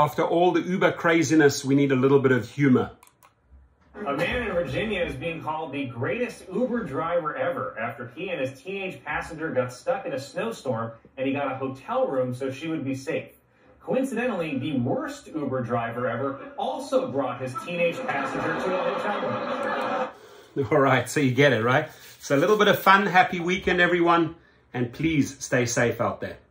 after all the Uber craziness, we need a little bit of humor. A man in Virginia is being called the greatest Uber driver ever after he and his teenage passenger got stuck in a snowstorm and he got a hotel room so she would be safe. Coincidentally, the worst Uber driver ever also brought his teenage passenger to a hotel room. All right, so you get it, right? So a little bit of fun, happy weekend, everyone, and please stay safe out there.